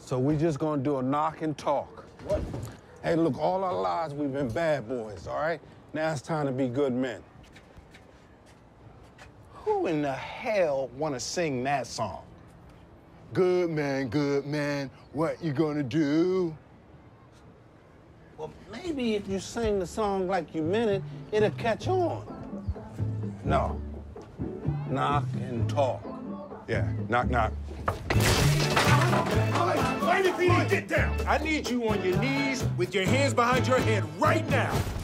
So we just gonna do a knock and talk. What? Hey, look, all our lives we've been bad boys, all right? Now it's time to be good men. Who in the hell wanna sing that song? Good man, what you gonna do? Well, maybe if you sing the song like you meant it, it'll catch on. No. Knock and talk. Yeah, knock, knock. Lady PD, get down! I need you on your knees with your hands behind your head right now.